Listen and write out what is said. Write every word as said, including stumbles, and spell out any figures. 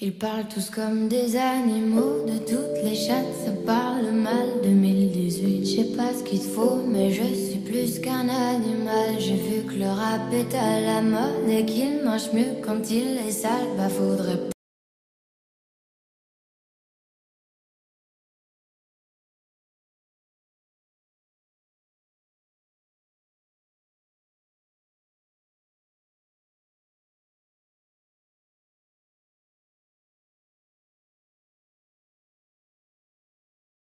Ils parlent tous comme des animaux, de toutes les chattes ça parle mal. deux mille dix-huit, je sais pas ce qu'il te faut, mais je suis plus qu'un animal. J'ai vu que le rap est à la mode et qu'il mange mieux quand il est sale, bah faudrait